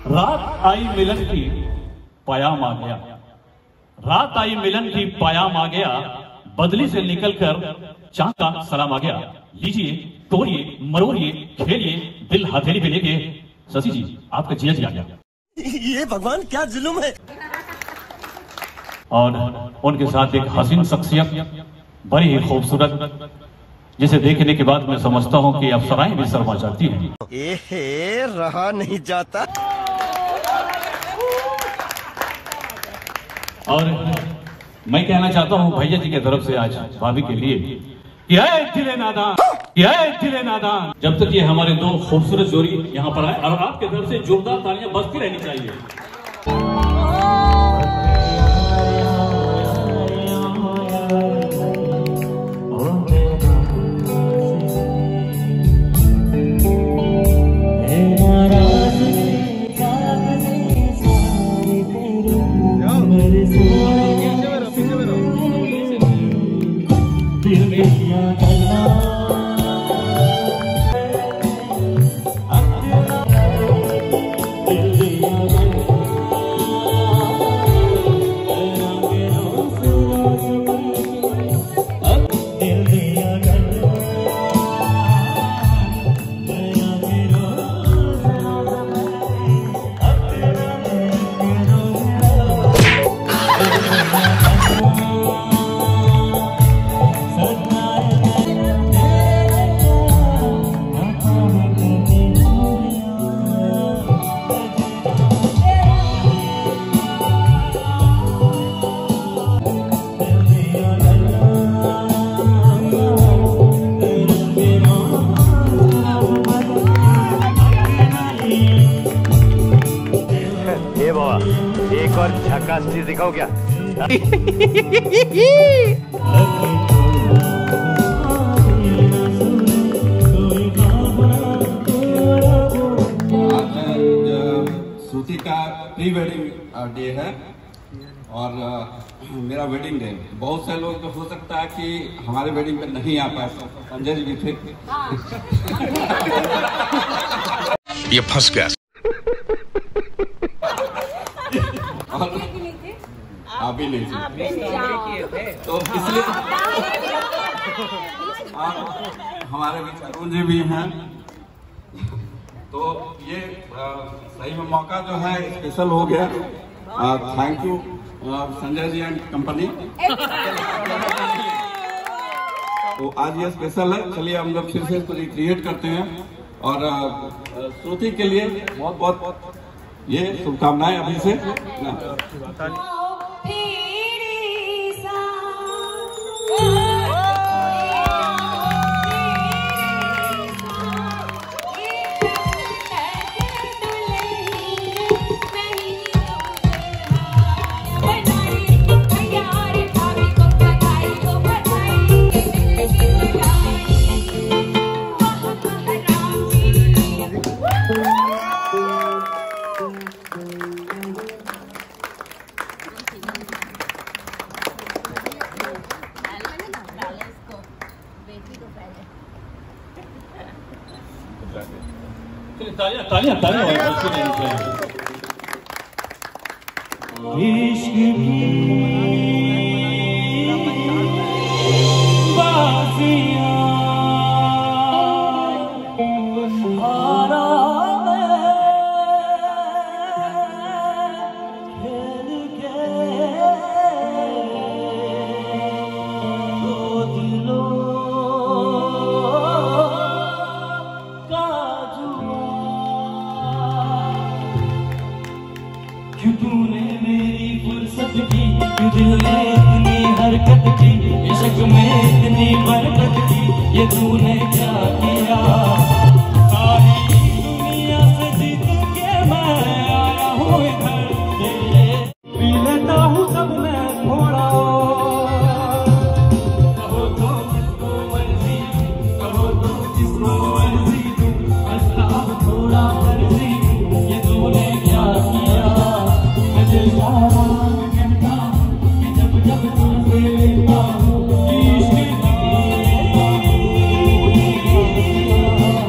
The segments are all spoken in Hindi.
रात आई मिलन की पयाम आ गया, रात आई मिलन की पयाम आ गया, बदली से निकलकर चांद का सलाम आ गया। लीजिए, तोड़िए, मरोड़िए, खेलिए, दिल हथेली पे लेके शशि जी आपका जिया जी आ गया। ये भगवान क्या जुल्म है। और उनके साथ एक हसीन शख्सियत, बड़ी ही खूबसूरत, जिसे देखने के बाद मैं समझता हूं कि अप्सराएं भी शर्मा जाती हैं। एहे, रहा नहीं जाता। और मैं कहना चाहता हूं भैया जी की तरफ से आज भाभी के लिए कि ऐ दिले नादान, ऐ दिले नादान, जब तक ये हमारे दो खूबसूरत जोड़ी यहाँ पर आए, और आपके तरफ से जोरदार तालियां बजती रहनी चाहिए। एक और झकास चीज दिखाओ क्या? श्रुति का प्री वेडिंग डे है और मेरा वेडिंग डे। बहुत से लोग तो हो सकता है कि हमारे वेडिंग पे नहीं आ पाए, संजय जी भी थे। ये फंस गया। आप भी नहीं थे, तो इसलिए हमारे बीच अरुण जी भी हैं। तो ये सही में मौका जो है स्पेशल हो गया। Thank you Sanjay ji and company. तो आज ये स्पेशल है। चलिए हम लोग फिर से इसको रिक्रिएट करते हैं और श्रुति के लिए बहुत बहुत ये शुभकामनाएं अभी से। तालियां तालियां तालियां। इश्क की बाजियां क्यों तूने मेरी फुर्सत की, क्यों दिल ने इतनी हरकत की, इश्क में इतनी बरकत की, ये तूने क्या किया। सारी दुनिया से जीत के मैं आया हूँ इधर, पी लेता हूँ सब मैं थोड़ा। कहो तो जिसको मर्जी, कहो तो जिसको मर्जी दूं, बस अब थोड़ा मर्जी, ये तूने क्या किया। जब जब तुमसे लेता हूँ इश्क की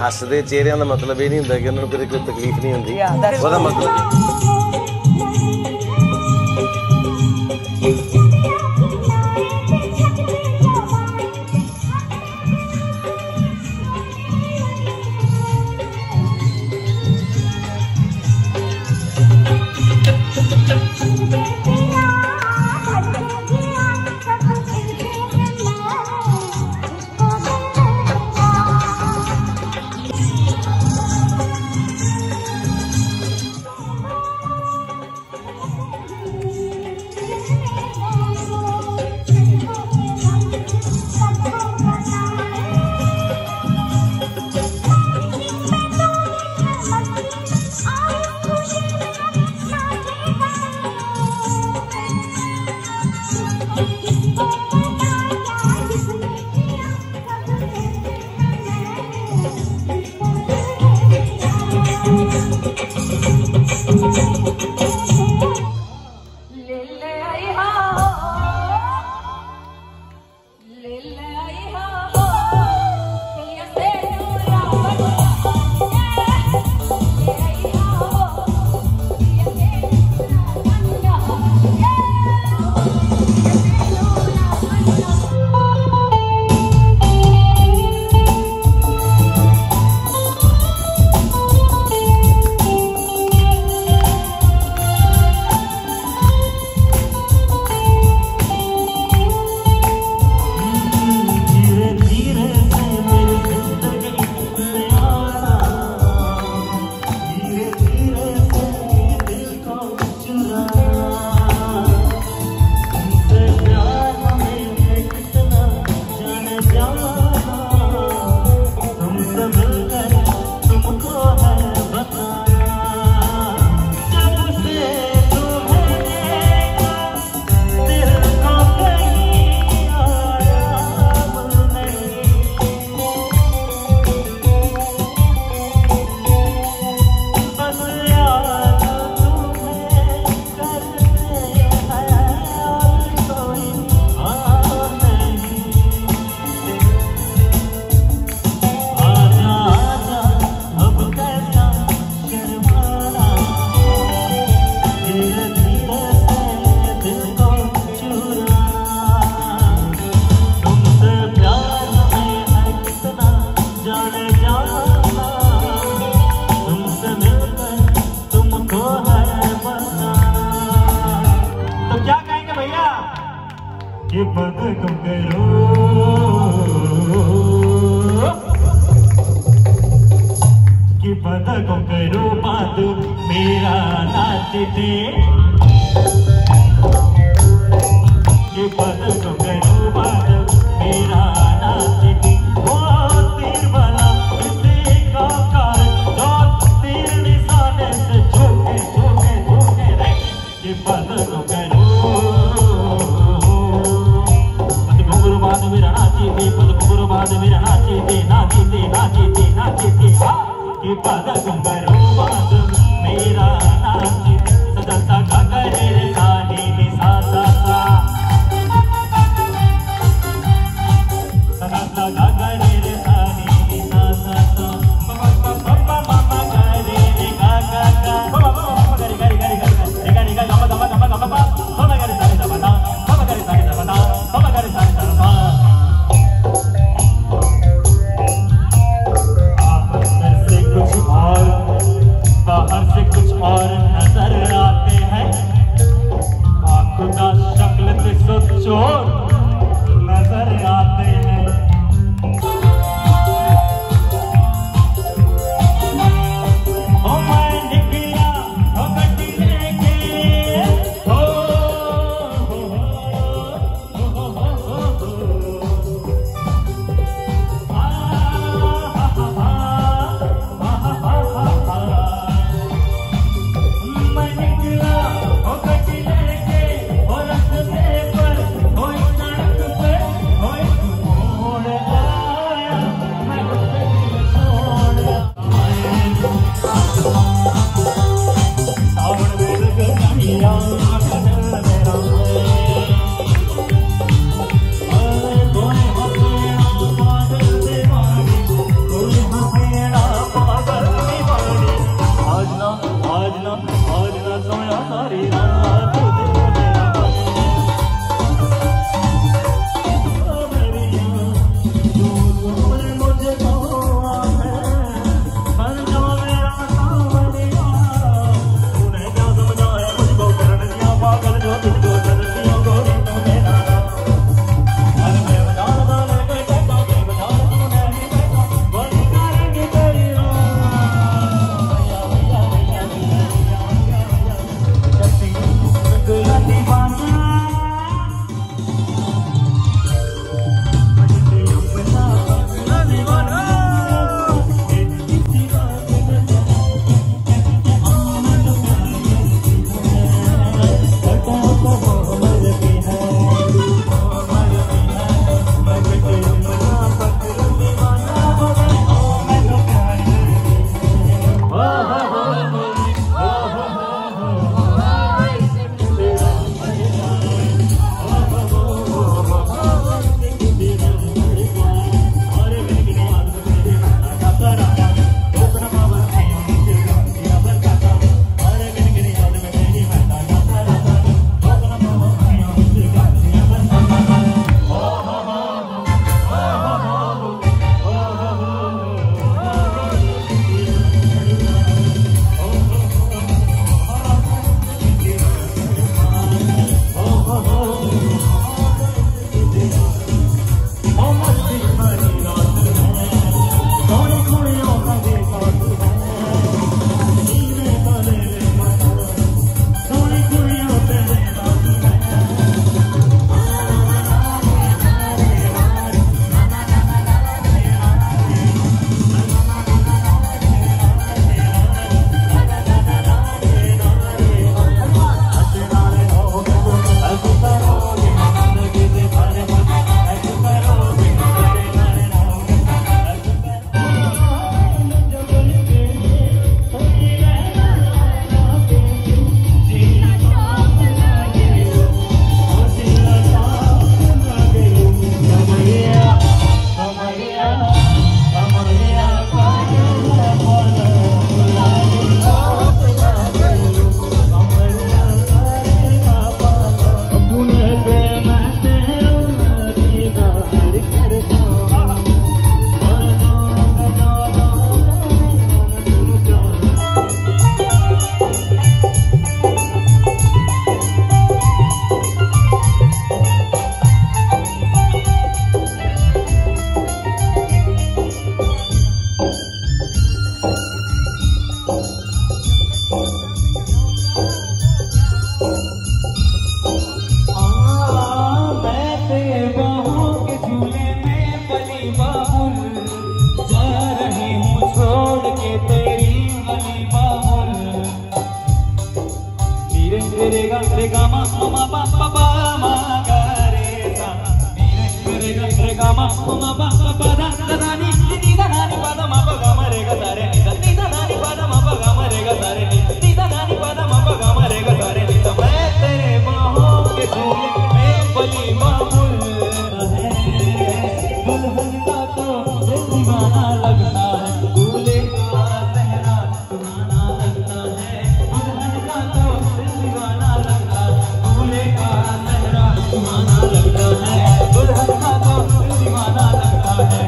ਹੱਸਦੇ ਚਿਹਰਿਆਂ ਦਾ ਮਤਲਬ ਇਹ ਨਹੀਂ ਹੁੰਦਾ ਕਿ ਉਹਨਾਂ ਨੂੰ ਕਦੇ ਕੋਈ ਤਕਲੀਫ ਨਹੀਂ ਹੁੰਦੀ। ਉਹਦਾ ਮਤਲਬ हो रे गा रे गा मा मा पा पा पा मा गा रे सा रे गा रे गा मा मा पा पा पा दा दा नी नी दा नी पा दा मा पा गा मा रे गा सा रे नी दा नी दा नी पा दा मा पा गा मा रे गा सा रे नी दा नी पा दा मा पा गा मा रे गा सा रे नी तो मैं तेरे बाहों के झूले में पली मामूल है दुल्हन का तो दिल दीवाना लगता है दूल्हे का सहरा सुहाना लगता है दुल्हन का तो दिल दीवाना लगता है दूल्हे का सहरा सुहाना लगता है दुल्हन का तो दिल दीवाना लगता है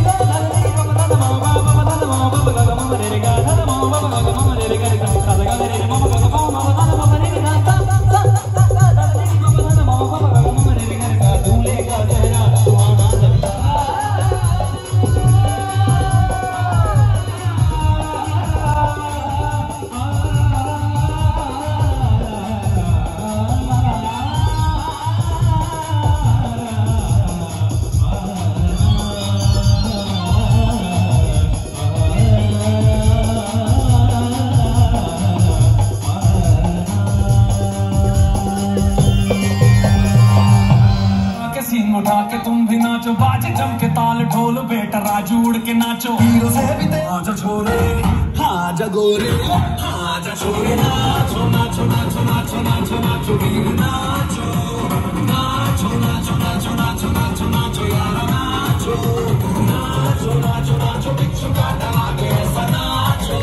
उठा के तुम भी नाचो बाजे जम के ताल ढोल बेटा राजू उड़ के नाचो हीरो से भी आजा छोरे हाँ जा गोरे हाँ जा छोरे नाचो नाचो नाचो नाचो नाचो नाचो वीर नाचो नाचो नाचो नाचो नाचो नाचो नाचो यारा नाचो नाचो नाचो नाचो बिच्छू काटा लागे ऐसा नाचो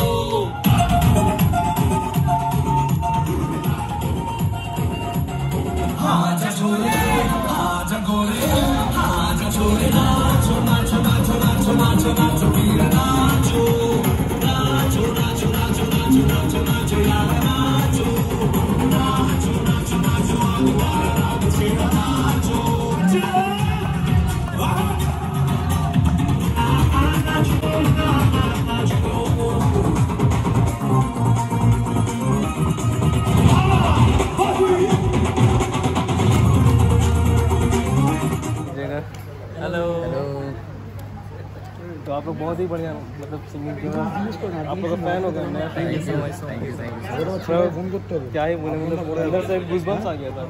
हाँ जा छोरे हाँ जा गोरे हाँ जा छोरे नाचो नाचो नाचो नाचो नाचो नाचो वीर नाचो नाचो नाचो नाचो नाचो नाचो नाचो यारा नाचो नाचो नाचो नाचो यारा नाचो नाचो हेलो हेलो। तो आप लोग बहुत ही बढ़िया मतलब सिंगिंग की आप लोग का फैन हो गया मैं। Thank you so much. Thank you क्या ही बोले मतलब इधर से गूज़बम्स आ गया था।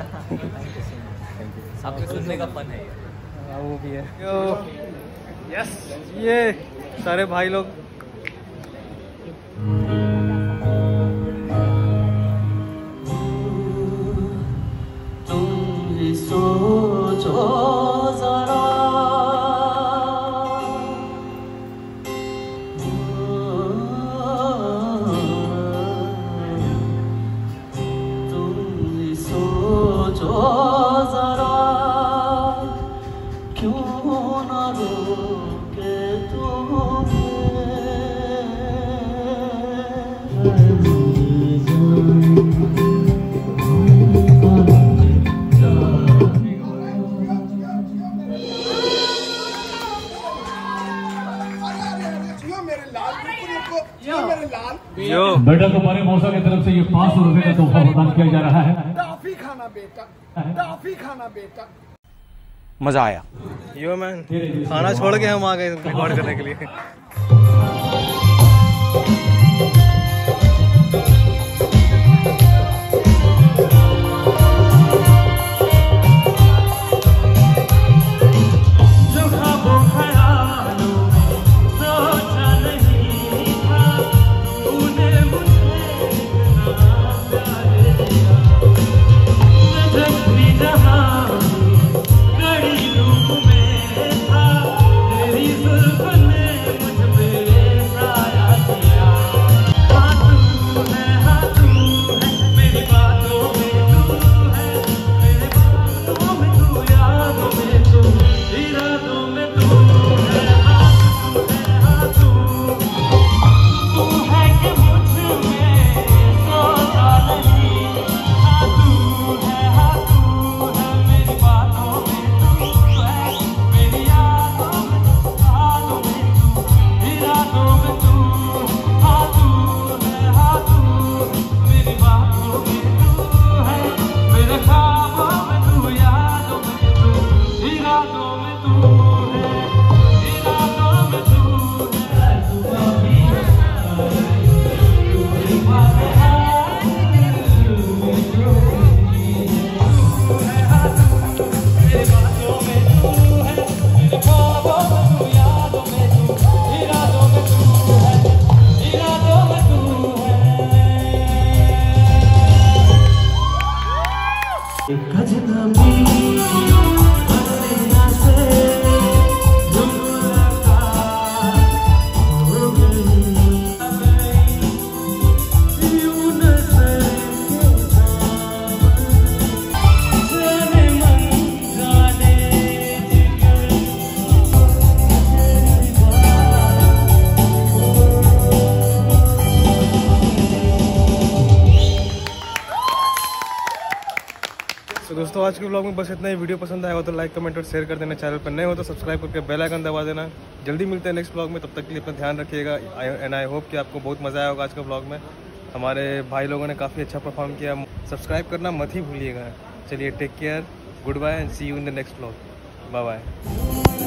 आपके सुनने का फन है हाँ वो भी है। यस ये सारे भाई लोग सोचो जरा तुम सोचो जरा क्यों न रोके बेटा तुम्हारे मौसा की तरफ से ये 500 रुपए का तोहफा प्रदान किया जा रहा है। टॉफी खाना बेटा, टॉफी खाना बेटा। मजा आया यो मैन खाना छोड़ के हम आ गए रिकॉर्ड करने के लिए। तो दोस्तों आज के ब्लॉग में बस इतना ही। वीडियो पसंद आया हो तो लाइक कमेंट और शेयर कर देना। चैनल पर नए हो तो सब्सक्राइब करके बेल आइकन दबा देना। जल्दी मिलते हैं नेक्स्ट ब्लॉग में, तब तक के लिए अपना ध्यान रखिएगा। एंड आई होप कि आपको बहुत मज़ा आया होगा आज का ब्लॉग में। हमारे भाई लोगों ने काफ़ी अच्छा परफॉर्म किया। सब्सक्राइब करना मत ही भूलिएगा। चलिए take care, good bye and see you in the next blog. Bye bye.